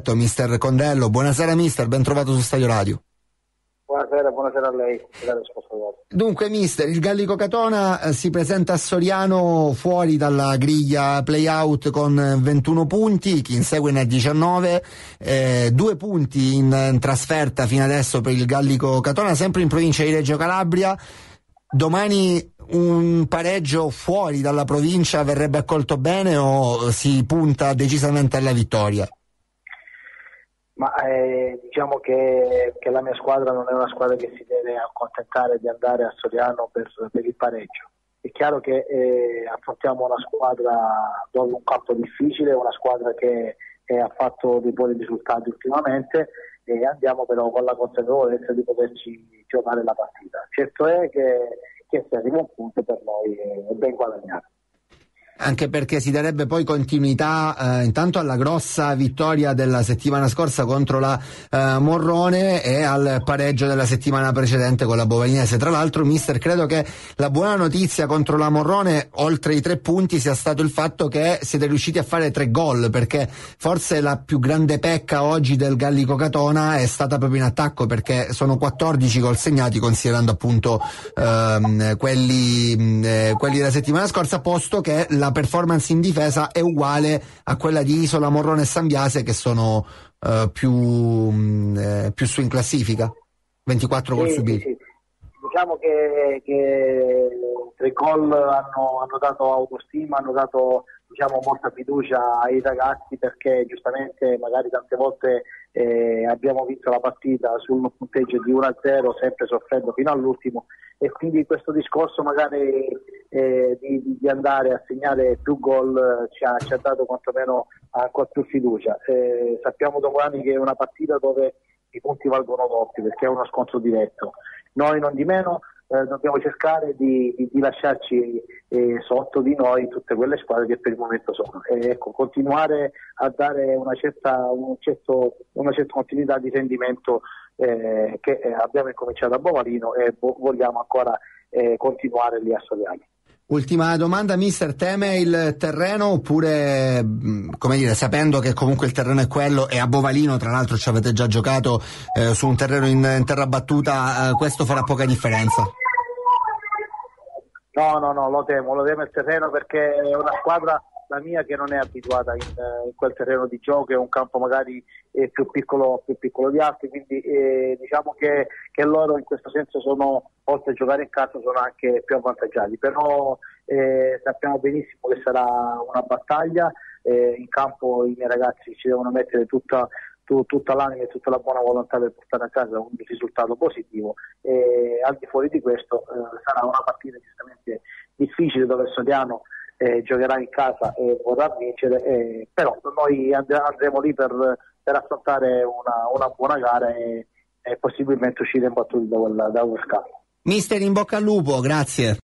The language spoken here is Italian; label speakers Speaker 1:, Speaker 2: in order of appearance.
Speaker 1: Mister Condello. Buonasera mister, ben trovato su Stadio Radio.
Speaker 2: Buonasera a lei.
Speaker 1: Dunque mister, il Gallico Catona si presenta a Soriano fuori dalla griglia play-out con 21 punti, chi insegue ne ha 19, 2 punti in trasferta fino adesso per il Gallico Catona, sempre in provincia di Reggio Calabria. Domani un pareggio fuori dalla provincia verrebbe accolto bene o si punta decisamente alla vittoria?
Speaker 2: Ma diciamo che la mia squadra non è una squadra che si deve accontentare di andare a Soriano per il pareggio. È chiaro che affrontiamo una squadra dove un campo difficile, una squadra che ha fatto dei buoni risultati ultimamente, e andiamo però con la consapevolezza di poterci giocare la partita. Certo è che se arriva un punto per noi è ben guadagnato.
Speaker 1: Anche perché si darebbe poi continuità intanto alla grossa vittoria della settimana scorsa contro la Morrone e al pareggio della settimana precedente con la Bovagnese. Tra l'altro mister, credo che la buona notizia contro la Morrone, oltre i 3 punti, sia stato il fatto che siete riusciti a fare 3 gol, perché forse la più grande pecca oggi del Gallico Catona è stata proprio in attacco, perché sono 14 gol segnati considerando appunto quelli della settimana scorsa, posto che la performance in difesa è uguale a quella di Isola, Morrone e San Biase, che sono più su in classifica, 24 gol subiti.
Speaker 2: Sì. Diciamo che 3 gol hanno dato autostima, hanno dato molta fiducia ai ragazzi, perché giustamente magari tante volte abbiamo vinto la partita sul punteggio di 1-0, sempre soffrendo fino all'ultimo, e quindi questo discorso magari di andare a segnare più gol ci ha dato quantomeno ancora più fiducia. Sappiamo domani che è una partita dove i punti valgono doppi, perché è uno scontro diretto. Noi non di meno dobbiamo cercare di lasciarci sotto di noi tutte quelle squadre che per il momento sono, continuare a dare una certa continuità di rendimento che abbiamo incominciato a Bovalino e vogliamo ancora continuare lì a Soriano.
Speaker 1: Ultima domanda mister, teme il terreno oppure, come dire, sapendo che comunque il terreno è quello e a Bovalino tra l'altro ci avete già giocato su un terreno in terra battuta, questo farà poca differenza?
Speaker 2: No, lo temo il terreno, perché è una squadra, la mia, che non è abituata in quel terreno di gioco, è un campo magari più piccolo di altri, quindi diciamo che loro in questo senso sono, oltre a giocare in casa, sono anche più avvantaggiati, però sappiamo benissimo che sarà una battaglia, in campo i miei ragazzi ci devono mettere tutta l'anima e tutta la buona volontà per portare a casa un risultato positivo, e al di fuori di questo sarà una partita giustamente difficile, dove Soriano giocherà in casa e vorrà vincere, però noi andremo lì per affrontare una buona gara e possibilmente uscire imbattuti da quel campo.
Speaker 1: Mister, in bocca al lupo, grazie.